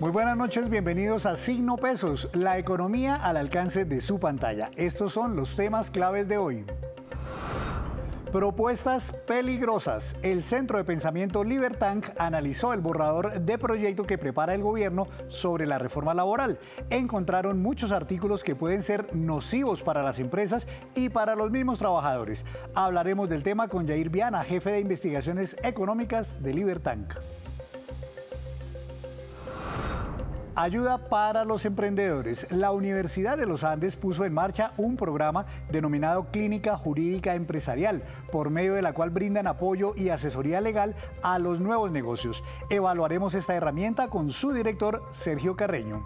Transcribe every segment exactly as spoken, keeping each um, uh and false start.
Muy buenas noches, bienvenidos a Signo Pesos, la economía al alcance de su pantalla. Estos son los temas claves de hoy. Propuestas peligrosas. El Centro de Pensamiento Libertank analizó el borrador de proyecto que prepara el gobierno sobre la reforma laboral. Encontraron muchos artículos que pueden ser nocivos para las empresas y para los mismos trabajadores. Hablaremos del tema con Yair Viana, jefe de investigaciones económicas de Libertank. Ayuda para los emprendedores. La Universidad de los Andes puso en marcha un programa denominado Clínica Jurídica Empresarial, por medio de la cual brindan apoyo y asesoría legal a los nuevos negocios. Evaluaremos esta herramienta con su director, Sergio Carreño.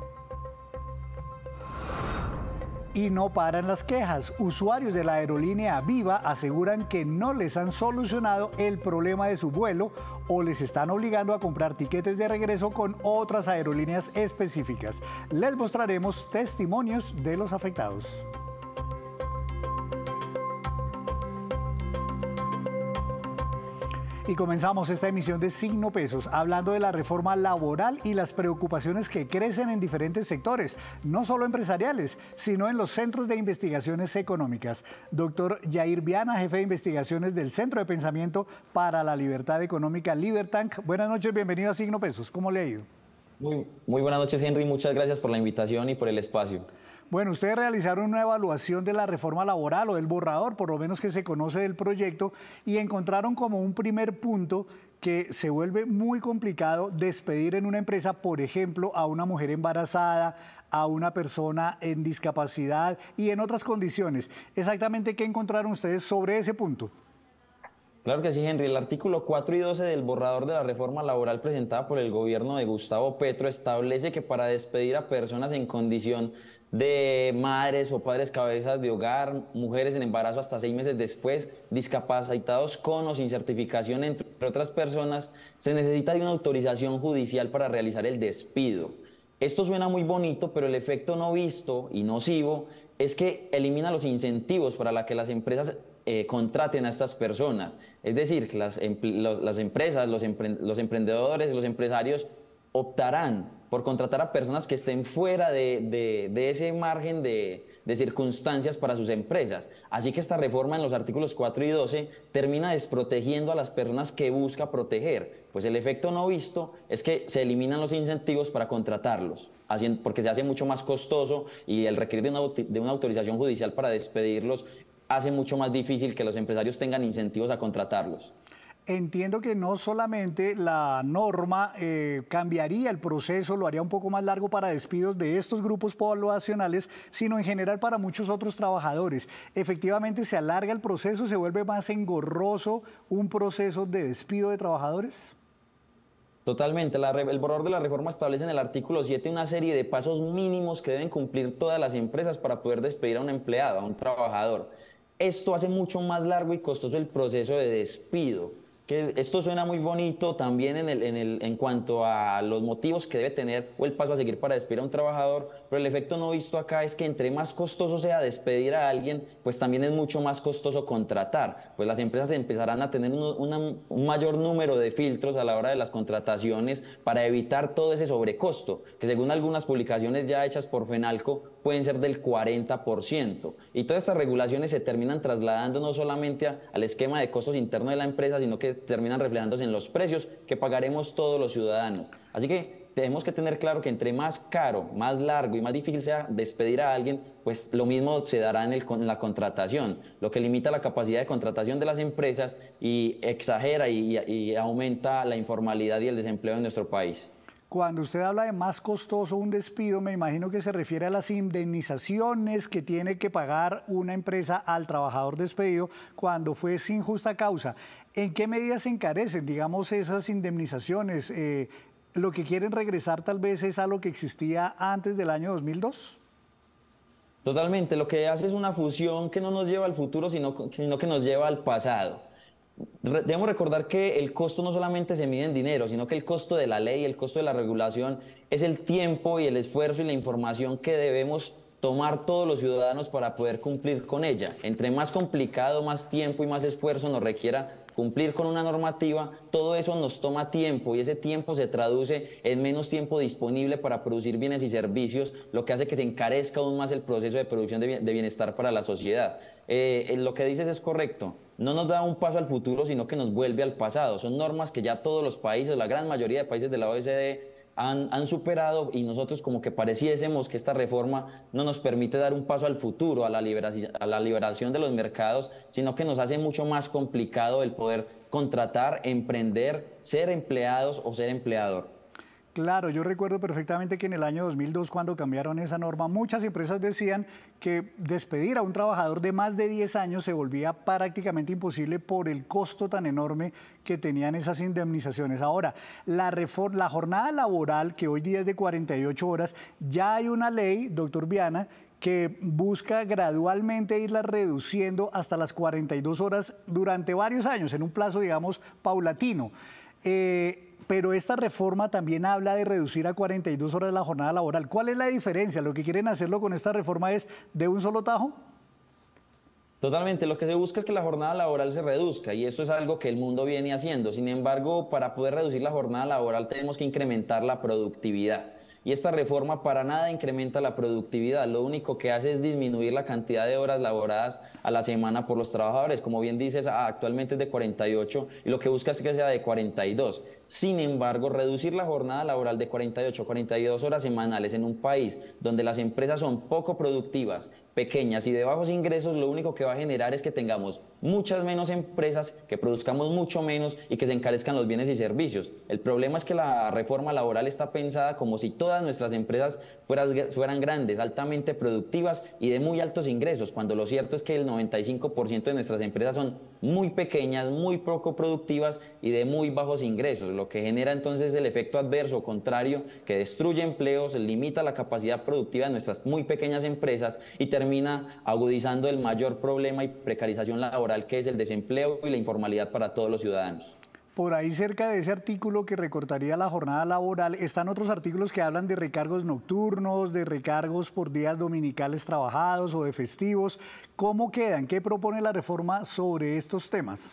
Y no paran las quejas. Usuarios de la aerolínea Viva aseguran que no les han solucionado el problema de su vuelo o les están obligando a comprar tiquetes de regreso con otras aerolíneas específicas. Les mostraremos testimonios de los afectados. Y comenzamos esta emisión de Signo Pesos hablando de la reforma laboral y las preocupaciones que crecen en diferentes sectores, no solo empresariales, sino en los centros de investigaciones económicas. Doctor Yair Viana, jefe de investigaciones del Centro de Pensamiento para la Libertad Económica Libertank. Buenas noches, bienvenido a Signo Pesos. ¿Cómo le ha ido? Muy, muy buenas noches, Henry. Muchas gracias por la invitación y por el espacio. Bueno, ustedes realizaron una evaluación de la reforma laboral o del borrador, por lo menos que se conoce del proyecto, y encontraron como un primer punto que se vuelve muy complicado despedir en una empresa, por ejemplo, a una mujer embarazada, a una persona en discapacidad y en otras condiciones. Exactamente, ¿qué encontraron ustedes sobre ese punto? Claro que sí, Henry. El artículo cuatro y doce del borrador de la reforma laboral presentada por el gobierno de Gustavo Petro establece que para despedir a personas en condición de madres o padres cabezas de hogar, mujeres en embarazo hasta seis meses después, discapacitados con o sin certificación, entre otras personas, se necesita de una autorización judicial para realizar el despido. Esto suena muy bonito, pero el efecto no visto y nocivo es que elimina los incentivos para la que las empresas Eh, contraten a estas personas. Es decir, que las, los, las empresas, los, empre, los emprendedores, los empresarios optarán por contratar a personas que estén fuera de, de, de ese margen de, de circunstancias para sus empresas. Así que esta reforma en los artículos cuatro y doce termina desprotegiendo a las personas que busca proteger, pues el efecto no visto es que se eliminan los incentivos para contratarlos, porque se hace mucho más costoso y el requerir de una, de una autorización judicial para despedirlos hace mucho más difícil que los empresarios tengan incentivos a contratarlos. Entiendo que no solamente la norma eh, cambiaría el proceso, lo haría un poco más largo para despidos de estos grupos poblacionales, sino en general para muchos otros trabajadores. Efectivamente, ¿se alarga el proceso, se vuelve más engorroso un proceso de despido de trabajadores? Totalmente. La, el borrador de la reforma establece en el artículo siete una serie de pasos mínimos que deben cumplir todas las empresas para poder despedir a un empleado, a un trabajador. Esto hace mucho más largo y costoso el proceso de despido. Que esto suena muy bonito también en, el, en, el, en cuanto a los motivos que debe tener o el paso a seguir para despedir a un trabajador, pero el efecto no visto acá es que entre más costoso sea despedir a alguien, pues también es mucho más costoso contratar, pues las empresas empezarán a tener un, una, un mayor número de filtros a la hora de las contrataciones para evitar todo ese sobrecosto, que según algunas publicaciones ya hechas por Fenalco pueden ser del cuarenta por ciento. Y todas estas regulaciones se terminan trasladando no solamente a, al esquema de costos internos de la empresa, sino que terminan reflejándose en los precios que pagaremos todos los ciudadanos. Así que tenemos que tener claro que entre más caro, más largo y más difícil sea despedir a alguien, pues lo mismo se dará en, el, en la contratación, lo que limita la capacidad de contratación de las empresas y exagera y, y aumenta la informalidad y el desempleo en nuestro país. Cuando usted habla de más costoso un despido, me imagino que se refiere a las indemnizaciones que tiene que pagar una empresa al trabajador despedido cuando fue sin justa causa. ¿En qué medida se encarecen, digamos, esas indemnizaciones? Eh, ¿Lo que quieren regresar tal vez es a lo que existía antes del año dos mil dos? Totalmente, lo que hace es una fusión que no nos lleva al futuro, sino, sino que nos lleva al pasado. Debemos recordar que el costo no solamente se mide en dinero, sino que el costo de la ley, el costo de la regulación es el tiempo y el esfuerzo y la información que debemos tomar todos los ciudadanos para poder cumplir con ella. Entre más complicado, más tiempo y más esfuerzo nos requiera cumplir con una normativa, todo eso nos toma tiempo y ese tiempo se traduce en menos tiempo disponible para producir bienes y servicios, lo que hace que se encarezca aún más el proceso de producción de bienestar para la sociedad. Eh, lo que dices es correcto. No nos da un paso al futuro, sino que nos vuelve al pasado. Son normas que ya todos los países, la gran mayoría de países de la O E C D, Han, han superado, y nosotros como que pareciésemos que esta reforma no nos permite dar un paso al futuro, a la, liberación, a la liberación de los mercados, sino que nos hace mucho más complicado el poder contratar, emprender, ser empleados o ser empleador. Claro, yo recuerdo perfectamente que en el año dos mil dos, cuando cambiaron esa norma, muchas empresas decían que despedir a un trabajador de más de diez años se volvía prácticamente imposible por el costo tan enorme que tenían esas indemnizaciones. Ahora, la, la jornada laboral, que hoy día es de cuarenta y ocho horas, ya hay una ley, doctor Viana, que busca gradualmente irla reduciendo hasta las cuarenta y dos horas durante varios años, en un plazo, digamos, paulatino. Eh, Pero esta reforma también habla de reducir a cuarenta y dos horas la jornada laboral. ¿Cuál es la diferencia? ¿Lo que quieren hacerlo con esta reforma es de un solo tajo? Totalmente, lo que se busca es que la jornada laboral se reduzca y esto es algo que el mundo viene haciendo. Sin embargo, para poder reducir la jornada laboral tenemos que incrementar la productividad. Y esta reforma para nada incrementa la productividad, lo único que hace es disminuir la cantidad de horas laboradas a la semana por los trabajadores. Como bien dices, actualmente es de cuarenta y ocho y lo que busca es que sea de cuarenta y dos. Sin embargo, reducir la jornada laboral de cuarenta y ocho a cuarenta y dos horas semanales en un país donde las empresas son poco productivas, pequeñas y de bajos ingresos, lo único que va a generar es que tengamos muchas menos empresas, que produzcamos mucho menos y que se encarezcan los bienes y servicios. El problema es que la reforma laboral está pensada como si todas nuestras empresas fueran, fueran grandes, altamente productivas y de muy altos ingresos, cuando lo cierto es que el noventa y cinco por ciento de nuestras empresas son muy pequeñas, muy poco productivas y de muy bajos ingresos, lo que genera entonces el efecto adverso contrario que destruye empleos, limita la capacidad productiva de nuestras muy pequeñas empresas y termina agudizando el mayor problema y precarización laboral que es el desempleo y la informalidad para todos los ciudadanos. Por ahí cerca de ese artículo que recortaría la jornada laboral, están otros artículos que hablan de recargos nocturnos, de recargos por días dominicales trabajados o de festivos. ¿Cómo quedan? ¿Qué propone la reforma sobre estos temas?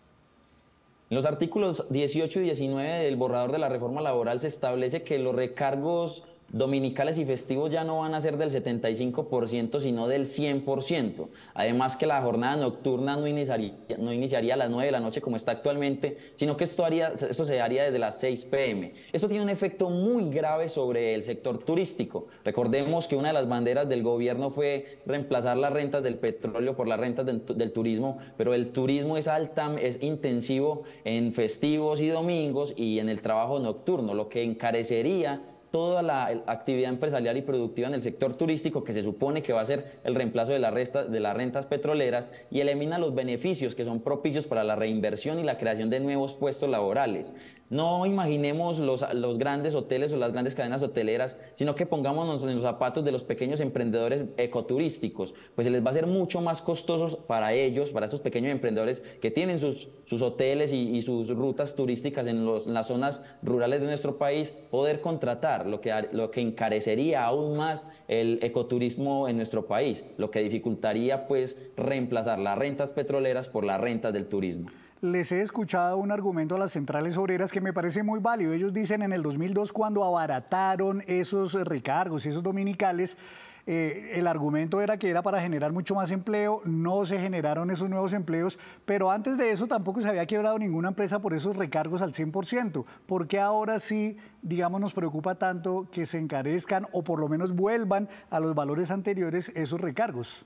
En los artículos dieciocho y diecinueve del borrador de la reforma laboral se establece que los recargos dominicales y festivos ya no van a ser del setenta y cinco por ciento, sino del cien por ciento. Además que la jornada nocturna no iniciaría, no iniciaría a las nueve de la noche como está actualmente, sino que esto, haría, esto se haría desde las seis pe eme. Esto tiene un efecto muy grave sobre el sector turístico. Recordemos que una de las banderas del gobierno fue reemplazar las rentas del petróleo por las rentas del, del turismo, pero el turismo es, alta, es intensivo en festivos y domingos y en el trabajo nocturno, lo que encarecería toda la actividad empresarial y productiva en el sector turístico, que se supone que va a ser el reemplazo de, la resta, de las rentas petroleras, y elimina los beneficios que son propicios para la reinversión y la creación de nuevos puestos laborales. No imaginemos los, los grandes hoteles o las grandes cadenas hoteleras, sino que pongámonos en los zapatos de los pequeños emprendedores ecoturísticos, pues se les va a ser mucho más costoso para ellos, para estos pequeños emprendedores que tienen sus, sus hoteles y, y sus rutas turísticas en, los, en las zonas rurales de nuestro país, poder contratar, lo que, lo que encarecería aún más el ecoturismo en nuestro país, lo que dificultaría pues reemplazar las rentas petroleras por las rentas del turismo. Les he escuchado un argumento a las centrales obreras que me parece muy válido. Ellos dicen en el dos mil dos, cuando abarataron esos recargos y esos dominicales, eh, el argumento era que era para generar mucho más empleo, no se generaron esos nuevos empleos, pero antes de eso tampoco se había quebrado ninguna empresa por esos recargos al cien por ciento. ¿Por qué ahora sí, digamos, nos preocupa tanto que se encarezcan o por lo menos vuelvan a los valores anteriores esos recargos?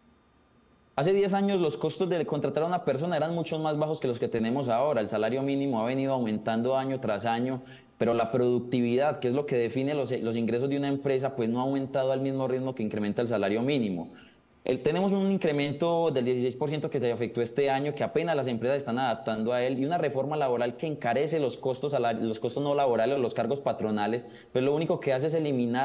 Hace diez años los costos de contratar a una persona eran mucho más bajos que los que tenemos ahora. El salario mínimo ha venido aumentando año tras año, pero la productividad, que es lo que define los, los ingresos de una empresa, pues no ha aumentado al mismo ritmo que incrementa el salario mínimo. El, tenemos un incremento del dieciséis por ciento que se efectuó este año, que apenas las empresas están adaptando a él, y una reforma laboral que encarece los costos, los costos no laborales, los cargos patronales, pero lo único que hace es eliminar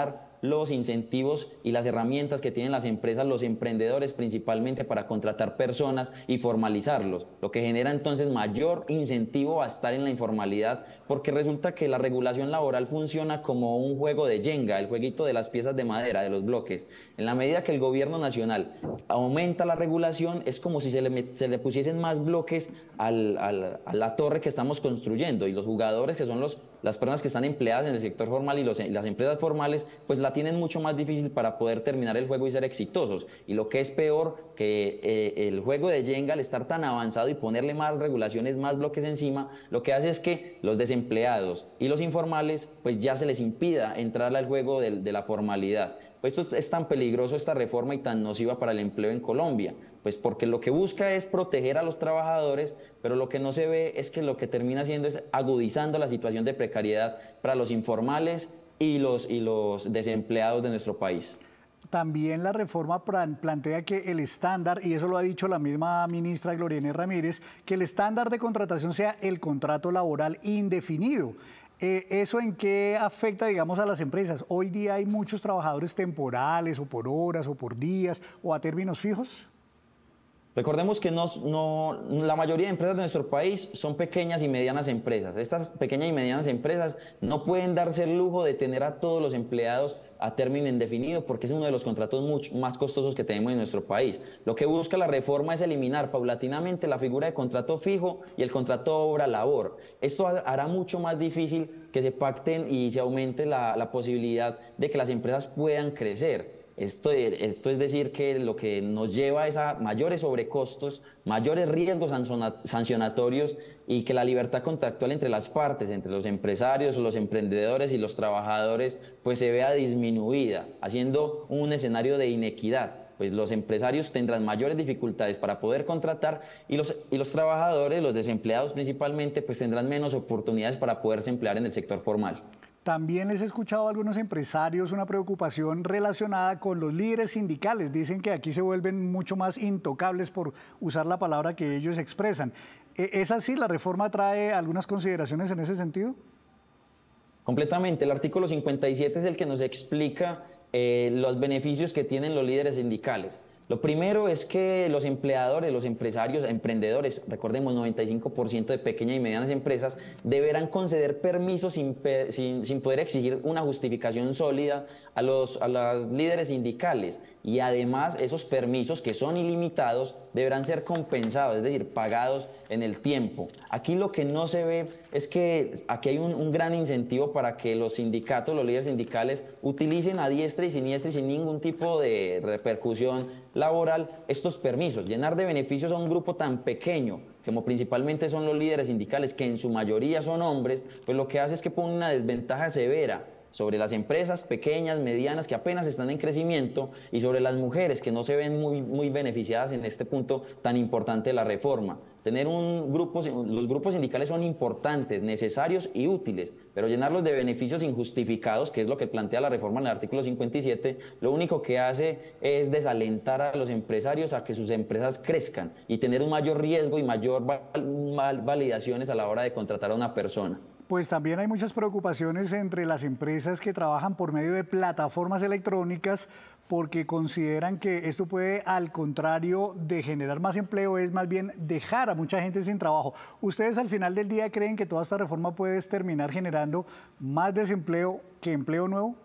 los incentivos y las herramientas que tienen las empresas, los emprendedores principalmente, para contratar personas y formalizarlos, lo que genera entonces mayor incentivo a estar en la informalidad, porque resulta que la regulación laboral funciona como un juego de Jenga, el jueguito de las piezas de madera, de los bloques. En la medida que el gobierno nacional aumenta la regulación, es como si se le, se le pusiesen más bloques al, al, a la torre que estamos construyendo, y los jugadores, que son los, las personas que están empleadas en el sector formal y los, las empresas formales, pues la tienen mucho más difícil para poder terminar el juego y ser exitosos. Y lo que es peor, que eh, el juego de Jenga, al estar tan avanzado y ponerle más regulaciones, más bloques encima, lo que hace es que los desempleados y los informales pues ya se les impida entrar al juego de, de la formalidad. Pues esto es tan peligroso, esta reforma, y tan nociva para el empleo en Colombia, pues porque lo que busca es proteger a los trabajadores, pero lo que no se ve es que lo que termina haciendo es agudizando la situación de precariedad para los informales y los, y los desempleados de nuestro país. También la reforma plantea que el estándar, y eso lo ha dicho la misma ministra Gloria Inés Ramírez, que el estándar de contratación sea el contrato laboral indefinido. Eh, ¿Eso en qué afecta, digamos, a las empresas? Hoy día hay muchos trabajadores temporales, o por horas, o por días, o a términos fijos. Recordemos que no, no, la mayoría de empresas de nuestro país son pequeñas y medianas empresas. Estas pequeñas y medianas empresas no pueden darse el lujo de tener a todos los empleados a término indefinido, porque es uno de los contratos mucho más costosos que tenemos en nuestro país. Lo que busca la reforma es eliminar paulatinamente la figura de contrato fijo y el contrato obra-labor. Esto hará mucho más difícil que se pacten y se aumente la, la posibilidad de que las empresas puedan crecer. Esto, esto es decir, que lo que nos lleva es a mayores sobrecostos, mayores riesgos sancionatorios, y que la libertad contractual entre las partes, entre los empresarios, los emprendedores y los trabajadores, pues se vea disminuida, haciendo un escenario de inequidad. Pues los empresarios tendrán mayores dificultades para poder contratar, y los, y los trabajadores, los desempleados principalmente, pues tendrán menos oportunidades para poderse emplear en el sector formal. También les he escuchado a algunos empresarios una preocupación relacionada con los líderes sindicales. Dicen que aquí se vuelven mucho más intocables, por usar la palabra que ellos expresan. ¿Es así? ¿La reforma trae algunas consideraciones en ese sentido? Completamente. El artículo cincuenta y siete es el que nos explica eh, los beneficios que tienen los líderes sindicales. Lo primero es que los empleadores, los empresarios, emprendedores, recordemos, noventa y cinco por ciento de pequeñas y medianas empresas, deberán conceder permisos sin, sin, sin poder exigir una justificación sólida a los, a los líderes sindicales. Y además, esos permisos, que son ilimitados, deberán ser compensados, es decir, pagados en el tiempo. Aquí lo que no se ve es que aquí hay un, un gran incentivo para que los sindicatos, los líderes sindicales, utilicen a diestra y siniestra y sin ningún tipo de repercusión laboral estos permisos. Llenar de beneficios a un grupo tan pequeño, como principalmente son los líderes sindicales, que en su mayoría son hombres, pues lo que hace es que pone una desventaja severa sobre las empresas pequeñas, medianas, que apenas están en crecimiento, y sobre las mujeres, que no se ven muy, muy beneficiadas en este punto tan importante de la reforma. Tener un grupo, los grupos sindicales son importantes, necesarios y útiles, pero llenarlos de beneficios injustificados, que es lo que plantea la reforma en el artículo cincuenta y siete, lo único que hace es desalentar a los empresarios a que sus empresas crezcan y tener un mayor riesgo y mayor val validaciones a la hora de contratar a una persona. Pues también hay muchas preocupaciones entre las empresas que trabajan por medio de plataformas electrónicas, porque consideran que esto puede, al contrario de generar más empleo, es más bien dejar a mucha gente sin trabajo. ¿Ustedes al final del día creen que toda esta reforma puede terminar generando más desempleo que empleo nuevo?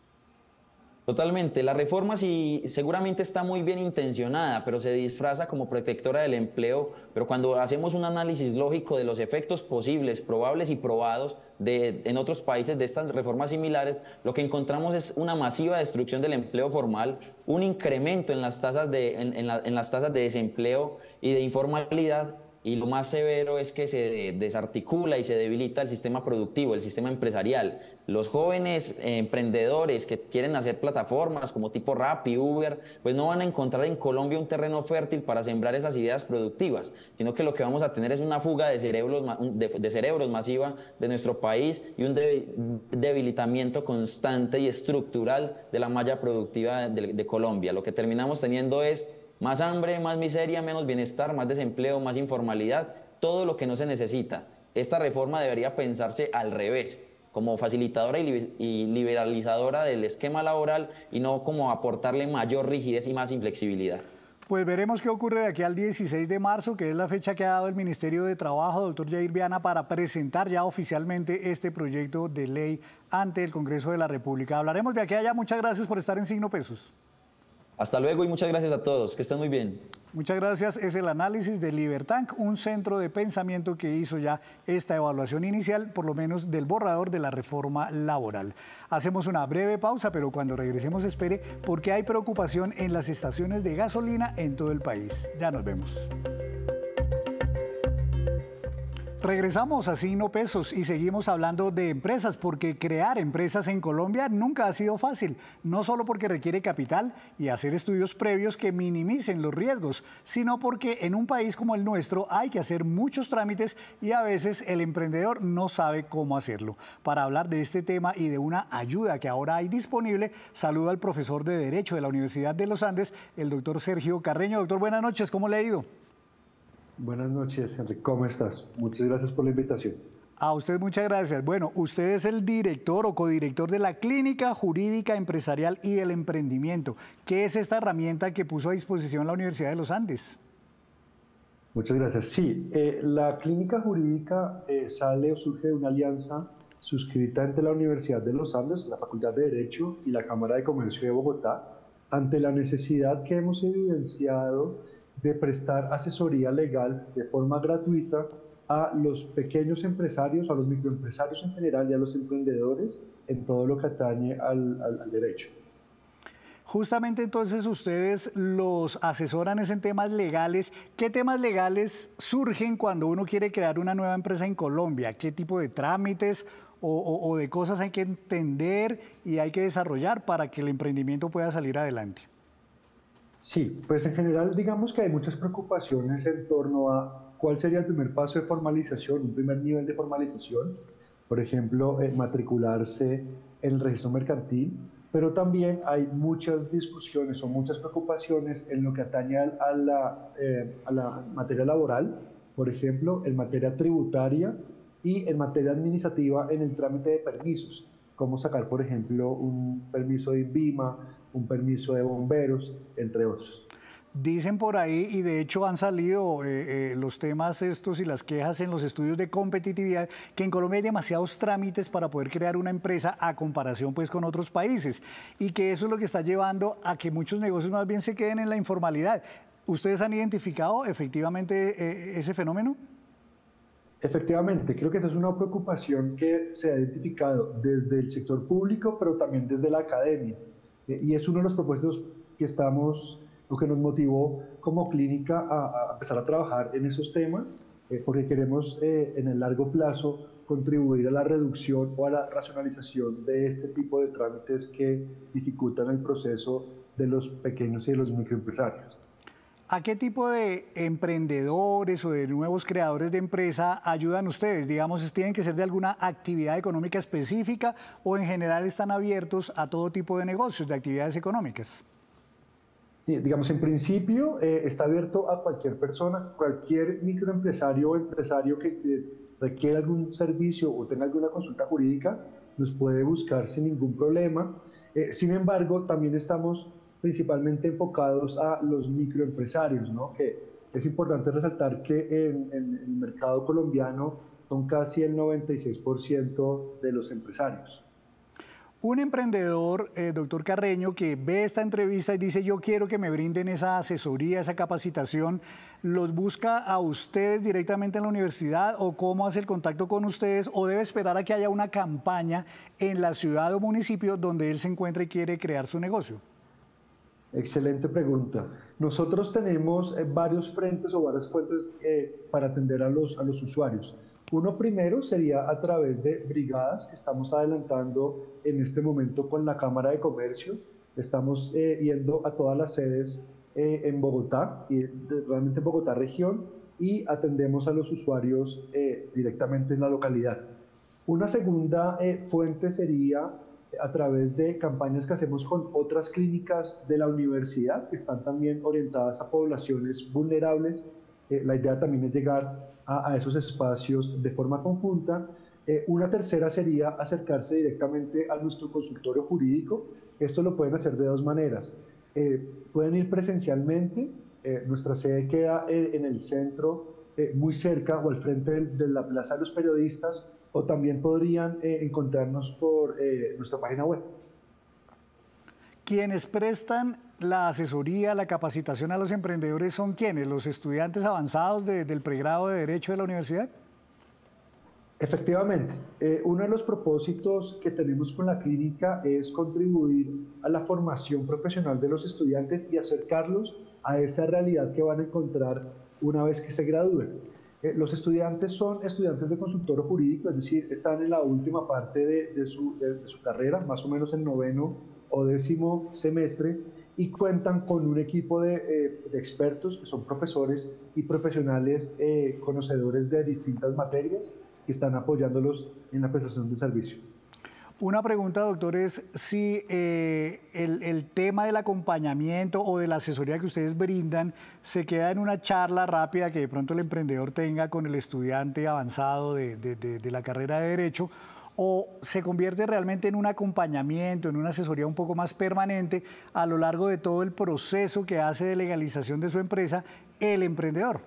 Totalmente. La reforma sí, seguramente está muy bien intencionada, pero se disfraza como protectora del empleo. Pero cuando hacemos un análisis lógico de los efectos posibles, probables y probados de, en otros países de estas reformas similares, lo que encontramos es una masiva destrucción del empleo formal, un incremento en las tasas de, en, en la, en las tasas de desempleo y de informalidad. Y lo más severo es que se desarticula y se debilita el sistema productivo, el sistema empresarial. Los jóvenes eh, emprendedores que quieren hacer plataformas como tipo Rappi, Uber, pues no van a encontrar en Colombia un terreno fértil para sembrar esas ideas productivas, sino que lo que vamos a tener es una fuga de cerebros, de, de cerebros masiva de nuestro país, y un de, debilitamiento constante y estructural de la malla productiva de, de Colombia. Lo que terminamos teniendo es más hambre, más miseria, menos bienestar, más desempleo, más informalidad, todo lo que no se necesita. Esta reforma debería pensarse al revés. como facilitadora y, y liberalizadora del esquema laboral y no como aportarle mayor rigidez y más inflexibilidad. Pues veremos qué ocurre de aquí al dieciséis de marzo, que es la fecha que ha dado el Ministerio de Trabajo, doctor Yair Viana, para presentar ya oficialmente este proyecto de ley ante el Congreso de la República. Hablaremos de aquí a allá. Muchas gracias por estar en Signo Pesos. Hasta luego y muchas gracias a todos. Que estén muy bien. Muchas gracias. Es el análisis de Libertank, un centro de pensamiento que hizo ya esta evaluación inicial, por lo menos del borrador de la reforma laboral. Hacemos una breve pausa, pero cuando regresemos espere, porque hay preocupación en las estaciones de gasolina en todo el país. Ya nos vemos. Regresamos a Signo Pesos y seguimos hablando de empresas, porque crear empresas en Colombia nunca ha sido fácil, no solo porque requiere capital y hacer estudios previos que minimicen los riesgos, sino porque en un país como el nuestro hay que hacer muchos trámites y a veces el emprendedor no sabe cómo hacerlo. Para hablar de este tema y de una ayuda que ahora hay disponible, saludo al profesor de Derecho de la Universidad de los Andes, el doctor Sergio Carreño. Doctor, buenas noches, ¿cómo le ha ido? Buenas noches, Henry. ¿Cómo estás? Muchas gracias por la invitación. A usted muchas gracias. Bueno, usted es el director o codirector de la Clínica Jurídica Empresarial y del Emprendimiento. ¿Qué es esta herramienta que puso a disposición la Universidad de los Andes? Muchas gracias. Sí, eh, la Clínica Jurídica eh, sale o surge de una alianza suscrita entre la Universidad de los Andes, la Facultad de Derecho y la Cámara de Comercio de Bogotá, ante la necesidad que hemos evidenciado de prestar asesoría legal de forma gratuita a los pequeños empresarios, a los microempresarios en general y a los emprendedores en todo lo que atañe al, al, al derecho. Justamente entonces ustedes los asesoran en temas legales. ¿Qué temas legales surgen cuando uno quiere crear una nueva empresa en Colombia? ¿Qué tipo de trámites o, o, o de cosas hay que entender y hay que desarrollar para que el emprendimiento pueda salir adelante? Sí, pues en general digamos que hay muchas preocupaciones en torno a cuál sería el primer paso de formalización, un primer nivel de formalización, por ejemplo, eh, matricularse en el registro mercantil, pero también hay muchas discusiones o muchas preocupaciones en lo que atañe a la, eh, a la materia laboral, por ejemplo, en materia tributaria y en materia administrativa en el trámite de permisos, como sacar, por ejemplo, un permiso de INVIMA, un permiso de bomberos, entre otros. Dicen por ahí, y de hecho han salido eh, eh, los temas estos y las quejas en los estudios de competitividad, que en Colombia hay demasiados trámites para poder crear una empresa a comparación pues con otros países, y que eso es lo que está llevando a que muchos negocios más bien se queden en la informalidad. ¿Ustedes han identificado efectivamente eh, ese fenómeno? Efectivamente, creo que esa es una preocupación que se ha identificado desde el sector público, pero también desde la academia. Y es uno de los propósitos que estamos, lo que nos motivó como clínica a, a empezar a trabajar en esos temas, eh, porque queremos eh, en el largo plazo contribuir a la reducción o a la racionalización de este tipo de trámites que dificultan el proceso de los pequeños y de los microempresarios. ¿A qué tipo de emprendedores o de nuevos creadores de empresa ayudan ustedes? Digamos, ¿tienen que ser de alguna actividad económica específica o en general están abiertos a todo tipo de negocios, de actividades económicas? Sí, digamos, en principio eh, está abierto a cualquier persona, cualquier microempresario o empresario que eh, requiera algún servicio o tenga alguna consulta jurídica, nos puede buscar sin ningún problema. Eh, sin embargo, también estamos principalmente enfocados a los microempresarios, ¿no? Que es importante resaltar que en, en el mercado colombiano son casi el noventa y seis por ciento de los empresarios. Un emprendedor, eh, doctor Carreño, que ve esta entrevista y dice yo quiero que me brinden esa asesoría, esa capacitación, ¿los busca a ustedes directamente en la universidad o cómo hace el contacto con ustedes o debe esperar a que haya una campaña en la ciudad o municipio donde él se encuentra y quiere crear su negocio? Excelente pregunta. Nosotros tenemos eh, varios frentes o varias fuentes eh, para atender a los, a los usuarios. Uno primero sería a través de brigadas que estamos adelantando en este momento con la Cámara de Comercio. Estamos eh, yendo a todas las sedes eh, en Bogotá, y realmente en Bogotá región, y atendemos a los usuarios eh, directamente en la localidad. Una segunda eh, fuente sería a través de campañas que hacemos con otras clínicas de la universidad que están también orientadas a poblaciones vulnerables. Eh, la idea también es llegar a, a esos espacios de forma conjunta. Eh, una tercera sería acercarse directamente a nuestro consultorio jurídico. Esto lo pueden hacer de dos maneras. Eh, pueden ir presencialmente, eh, nuestra sede queda en, en el centro, eh, muy cerca o al frente de, de la Plaza de los Periodistas, o también podrían eh, encontrarnos por eh, nuestra página web. Quienes prestan la asesoría, la capacitación a los emprendedores son ¿quiénes? ¿Los estudiantes avanzados de, del pregrado de Derecho de la universidad? Efectivamente, eh, uno de los propósitos que tenemos con la clínica es contribuir a la formación profesional de los estudiantes y acercarlos a esa realidad que van a encontrar una vez que se gradúen. Eh, los estudiantes son estudiantes de consultorio jurídico, es decir, están en la última parte de, de, su, de, de su carrera, más o menos en noveno o décimo semestre, y cuentan con un equipo de, eh, de expertos que son profesores y profesionales eh, conocedores de distintas materias, que están apoyándolos en la prestación de servicio. Una pregunta, doctor, es si eh, el, el tema del acompañamiento o de la asesoría que ustedes brindan se queda en una charla rápida que de pronto el emprendedor tenga con el estudiante avanzado de, de, de, de la carrera de Derecho, o se convierte realmente en un acompañamiento, en una asesoría un poco más permanente a lo largo de todo el proceso que hace de legalización de su empresa el emprendedor.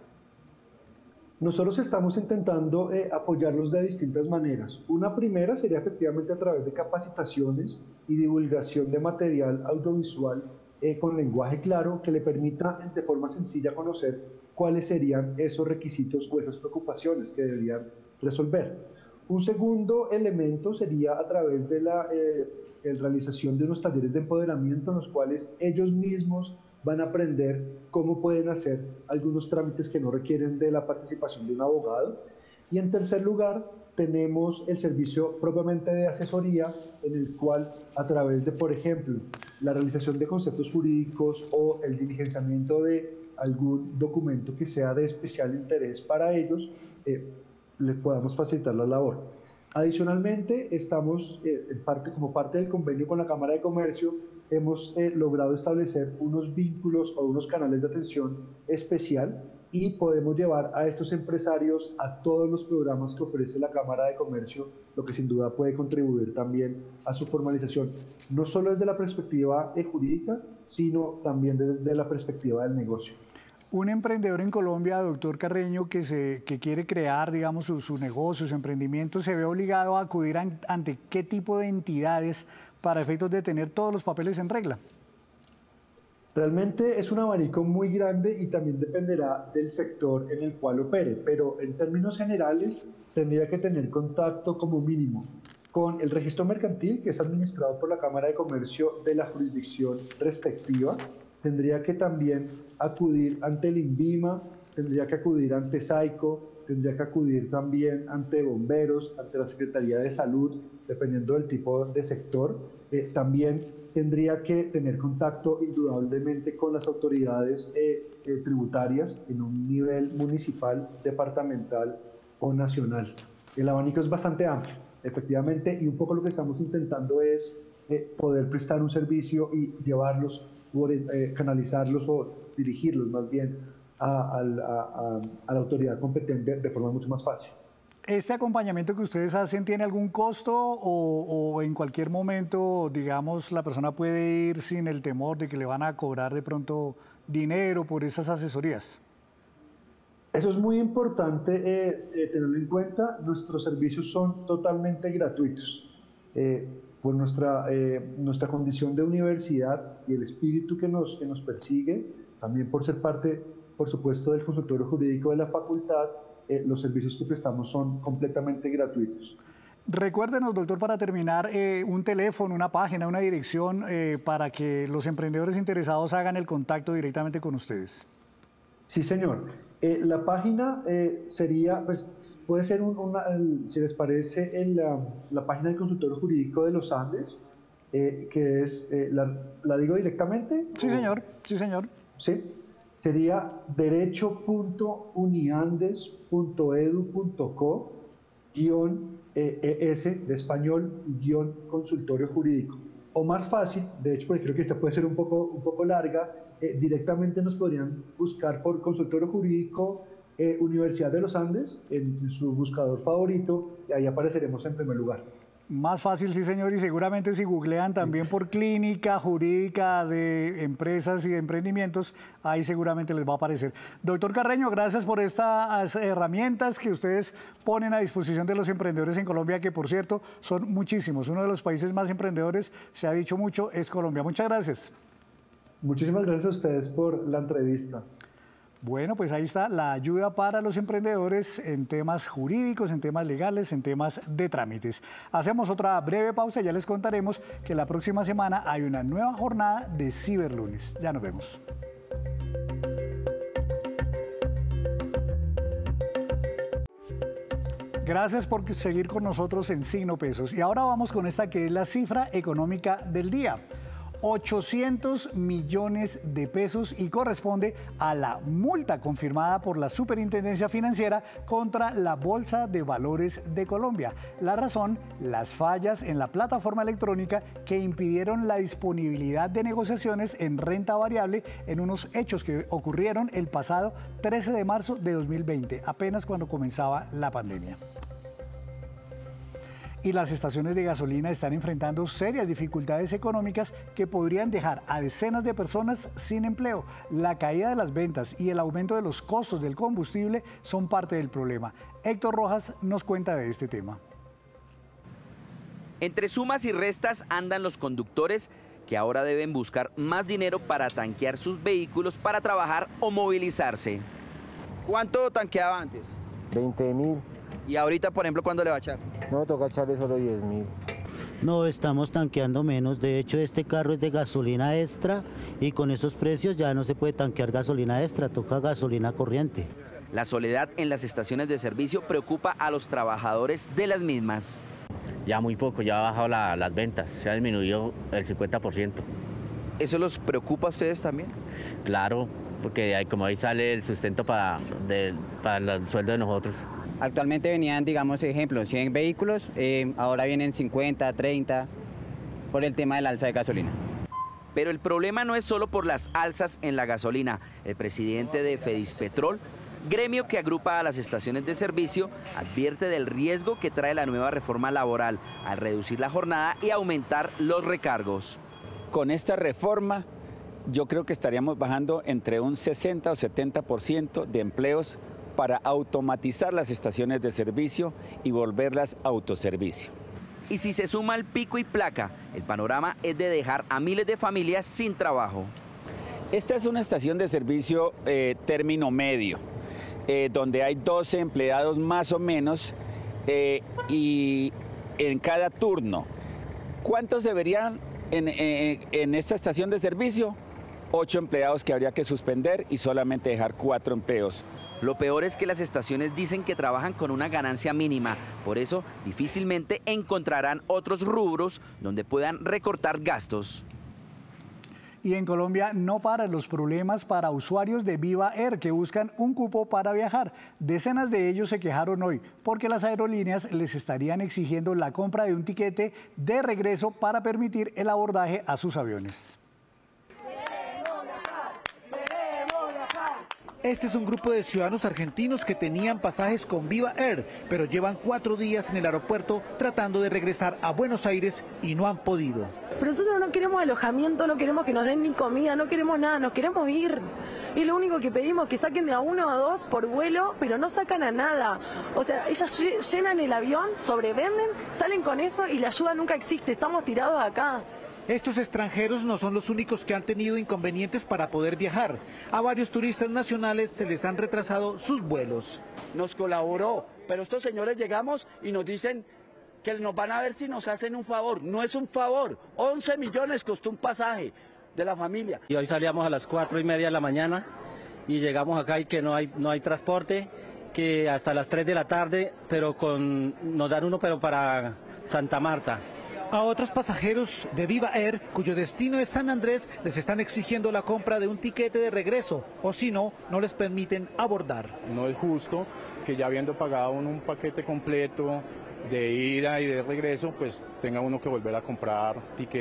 Nosotros estamos intentando eh, apoyarlos de distintas maneras. Una primera sería efectivamente a través de capacitaciones y divulgación de material audiovisual eh, con lenguaje claro que le permita de forma sencilla conocer cuáles serían esos requisitos o esas preocupaciones que deberían resolver. Un segundo elemento sería a través de la eh, el realización de unos talleres de empoderamiento en los cuales ellos mismos van a aprender cómo pueden hacer algunos trámites que no requieren de la participación de un abogado. Y en tercer lugar, tenemos el servicio propiamente de asesoría, en el cual a través de, por ejemplo, la realización de conceptos jurídicos o el diligenciamiento de algún documento que sea de especial interés para ellos, eh, les podamos facilitar la labor. Adicionalmente, estamos eh, en parte, como parte del convenio con la Cámara de Comercio, hemos eh, logrado establecer unos vínculos o unos canales de atención especial y podemos llevar a estos empresarios a todos los programas que ofrece la Cámara de Comercio, lo que sin duda puede contribuir también a su formalización, no solo desde la perspectiva eh, jurídica, sino también desde la perspectiva del negocio. Un emprendedor en Colombia, doctor Carreño, que, se, que quiere crear, digamos, su, su negocio, su emprendimiento, ¿se ve obligado a acudir a, ante qué tipo de entidades para efectos de tener todos los papeles en regla? Realmente es un abanico muy grande y también dependerá del sector en el cual opere, pero en términos generales tendría que tener contacto como mínimo con el registro mercantil, que es administrado por la Cámara de Comercio de la jurisdicción respectiva. Tendría que también acudir ante el INVIMA, tendría que acudir ante SAICO, tendría que acudir también ante bomberos, ante la Secretaría de Salud, dependiendo del tipo de sector. Eh, también tendría que tener contacto indudablemente con las autoridades eh, eh, tributarias en un nivel municipal, departamental o nacional. El abanico es bastante amplio, efectivamente, y un poco lo que estamos intentando es eh, poder prestar un servicio y llevarlos, eh, canalizarlos o dirigirlos más bien a, a, a, a la autoridad competente de forma mucho más fácil. ¿Este acompañamiento que ustedes hacen tiene algún costo o, o en cualquier momento, digamos, la persona puede ir sin el temor de que le van a cobrar de pronto dinero por esas asesorías? Eso es muy importante eh, eh, tenerlo en cuenta. Nuestros servicios son totalmente gratuitos. Eh, por nuestra, eh, nuestra condición de universidad y el espíritu que nos, que nos persigue, también por ser parte, por supuesto, del consultorio jurídico de la facultad, eh, los servicios que prestamos son completamente gratuitos. Recuérdenos, doctor, para terminar, eh, un teléfono, una página, una dirección eh, para que los emprendedores interesados hagan el contacto directamente con ustedes. Sí, señor. Eh, la página eh, sería, pues, puede ser, un, una, el, si les parece, en la, la página del Consultorio Jurídico de los Andes, eh, que es, eh, la, ¿la digo directamente? Sí, o? señor, sí, señor. Sí, sería derecho punto uniandes punto edu punto co guión es de español guión consultorio jurídico. O más fácil, de hecho, porque creo que esta puede ser un poco, un poco larga, eh, directamente nos podrían buscar por consultorio jurídico eh, Universidad de los Andes en su buscador favorito y ahí apareceremos en primer lugar. Más fácil, sí señor, y seguramente si googlean también por clínica jurídica de empresas y de emprendimientos, ahí seguramente les va a aparecer. Doctor Carreño, gracias por estas herramientas que ustedes ponen a disposición de los emprendedores en Colombia, que por cierto son muchísimos. Uno de los países más emprendedores, se ha dicho mucho, es Colombia. Muchas gracias. Muchísimas gracias a ustedes por la entrevista. Bueno, pues ahí está la ayuda para los emprendedores en temas jurídicos, en temas legales, en temas de trámites. Hacemos otra breve pausa y ya les contaremos que la próxima semana hay una nueva jornada de Ciberlunes. Ya nos vemos. Gracias por seguir con nosotros en Signo Pesos. Y ahora vamos con esta que es la cifra económica del día. ochocientos millones de pesos y corresponde a la multa confirmada por la Superintendencia Financiera contra la Bolsa de Valores de Colombia. La razón, las fallas en la plataforma electrónica que impidieron la disponibilidad de negociaciones en renta variable en unos hechos que ocurrieron el pasado trece de marzo de dos mil veinte, apenas cuando comenzaba la pandemia. Y las estaciones de gasolina están enfrentando serias dificultades económicas que podrían dejar a decenas de personas sin empleo. La caída de las ventas y el aumento de los costos del combustible son parte del problema. Héctor Rojas nos cuenta de este tema. Entre sumas y restas andan los conductores que ahora deben buscar más dinero para tanquear sus vehículos para trabajar o movilizarse. ¿Cuánto tanqueaba antes? veinte mil. ¿Y ahorita, por ejemplo, cuándo le va a echar? No, toca echarle solo diez mil. No, estamos tanqueando menos. De hecho, este carro es de gasolina extra y con esos precios ya no se puede tanquear gasolina extra, toca gasolina corriente. La soledad en las estaciones de servicio preocupa a los trabajadores de las mismas. Ya muy poco, ya ha bajado la, las ventas, se ha disminuido el cincuenta por ciento. ¿Eso los preocupa a ustedes también? Claro, porque hay, como ahí sale el sustento para, de, para el sueldo de nosotros. Actualmente venían, digamos, ejemplo, cien vehículos, eh, ahora vienen cincuenta, treinta, por el tema del alza de gasolina. Pero el problema no es solo por las alzas en la gasolina. El presidente de Fedispetrol, gremio que agrupa a las estaciones de servicio, advierte del riesgo que trae la nueva reforma laboral al reducir la jornada y aumentar los recargos. Con esta reforma, yo creo que estaríamos bajando entre un sesenta o setenta por ciento de empleos para automatizar las estaciones de servicio y volverlas autoservicio. Y si se suma el pico y placa, el panorama es de dejar a miles de familias sin trabajo. Esta es una estación de servicio eh, término medio, eh, donde hay doce empleados más o menos eh, y en cada turno. ¿Cuántos deberían en, en, en esta estación de servicio? Ocho empleados que habría que suspender y solamente dejar cuatro empleos. Lo peor es que las estaciones dicen que trabajan con una ganancia mínima, por eso difícilmente encontrarán otros rubros donde puedan recortar gastos. Y en Colombia no paran los problemas para usuarios de Viva Air que buscan un cupo para viajar. Decenas de ellos se quejaron hoy porque las aerolíneas les estarían exigiendo la compra de un tiquete de regreso para permitir el abordaje a sus aviones. Este es un grupo de ciudadanos argentinos que tenían pasajes con Viva Air, pero llevan cuatro días en el aeropuerto tratando de regresar a Buenos Aires y no han podido. Pero nosotros no queremos alojamiento, no queremos que nos den ni comida, no queremos nada, nos queremos ir. Y lo único que pedimos es que saquen de a uno o a dos por vuelo, pero no sacan a nada. O sea, ellas llenan el avión, sobrevenden, salen con eso y la ayuda nunca existe, estamos tirados acá. Estos extranjeros no son los únicos que han tenido inconvenientes para poder viajar. A varios turistas nacionales se les han retrasado sus vuelos. Nos colaboró, pero estos señores llegamos y nos dicen que nos van a ver si nos hacen un favor. No es un favor, once millones costó un pasaje de la familia. Y hoy salíamos a las cuatro y media de la mañana y llegamos acá y que no hay, no hay transporte, que hasta las tres de la tarde, pero con, nos dan uno pero para Santa Marta. A otros pasajeros de Viva Air, cuyo destino es San Andrés, les están exigiendo la compra de un tiquete de regreso, o si no, no les permiten abordar. No es justo que ya habiendo pagado un, un paquete completo de ida y de regreso, pues tenga uno que volver a comprar tiquete.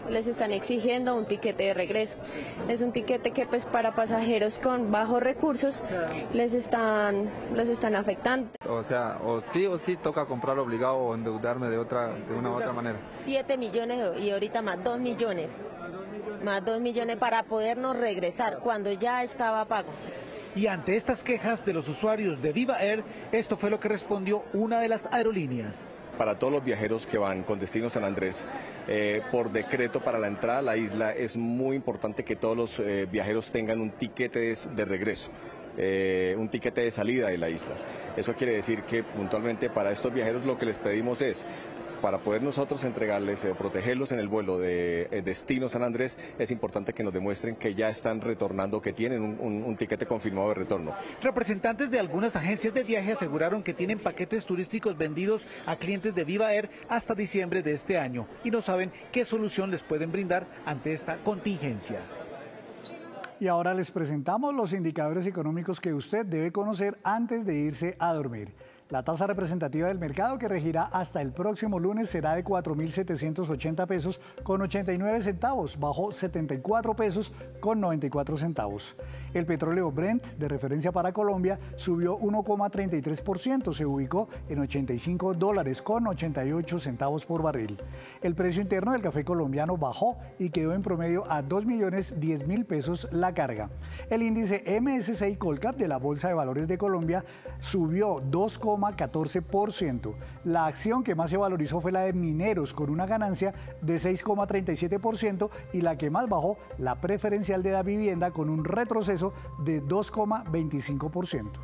les están exigiendo un tiquete de regreso. Es un tiquete que pues para pasajeros con bajos recursos les están, los están afectando. O sea, o sí o sí toca comprar obligado o endeudarme de otra, de una u otra manera. siete millones y ahorita más dos millones. Más dos millones para podernos regresar cuando ya estaba pago. Y ante estas quejas de los usuarios de Viva Air, esto fue lo que respondió una de las aerolíneas. Para todos los viajeros que van con destino San Andrés, eh, por decreto para la entrada a la isla es muy importante que todos los eh, viajeros tengan un tiquete de, de regreso, eh, un tiquete de salida de la isla. Eso quiere decir que puntualmente para estos viajeros lo que les pedimos es, para poder nosotros entregarles, eh, protegerlos en el vuelo de eh, destino San Andrés, es importante que nos demuestren que ya están retornando, que tienen un, un, un tiquete confirmado de retorno. Representantes de algunas agencias de viaje aseguraron que tienen paquetes turísticos vendidos a clientes de Viva Air hasta diciembre de este año y no saben qué solución les pueden brindar ante esta contingencia. Y ahora les presentamos los indicadores económicos que usted debe conocer antes de irse a dormir. La tasa representativa del mercado que regirá hasta el próximo lunes será de cuatro mil setecientos ochenta pesos con ochenta y nueve centavos, bajó setenta y cuatro pesos con noventa y cuatro centavos. El petróleo Brent, de referencia para Colombia, subió uno coma treinta y tres por ciento, se ubicó en ochenta y cinco dólares con ochenta y ocho centavos por barril. El precio interno del café colombiano bajó y quedó en promedio a dos millones diez mil pesos la carga. El índice M S C I Colcap de la Bolsa de Valores de Colombia subió dos coma catorce por ciento. La acción que más se valorizó fue la de Mineros, con una ganancia de seis coma treinta y siete por ciento, y la que más bajó, la preferencial de la vivienda, con un retroceso de dos coma veinticinco por ciento.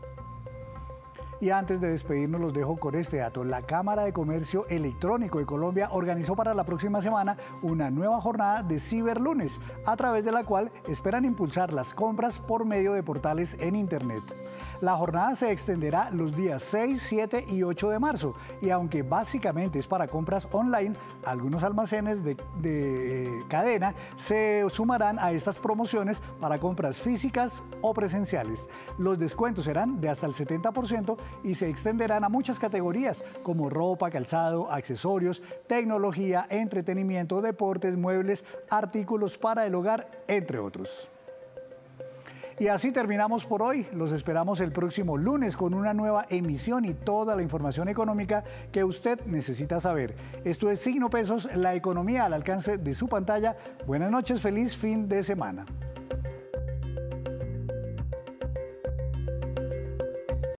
Y antes de despedirnos los dejo con este dato. La Cámara de Comercio Electrónico de Colombia organizó para la próxima semana una nueva jornada de Ciberlunes, a través de la cual esperan impulsar las compras por medio de portales en Internet. La jornada se extenderá los días seis, siete y ocho de marzo, y aunque básicamente es para compras online, algunos almacenes de, de eh, cadena se sumarán a estas promociones para compras físicas o presenciales. Los descuentos serán de hasta el setenta por ciento y se extenderán a muchas categorías como ropa, calzado, accesorios, tecnología, entretenimiento, deportes, muebles, artículos para el hogar, entre otros. Y así terminamos por hoy. Los esperamos el próximo lunes con una nueva emisión y toda la información económica que usted necesita saber. Esto es Signo Pesos, la economía al alcance de su pantalla. Buenas noches, feliz fin de semana.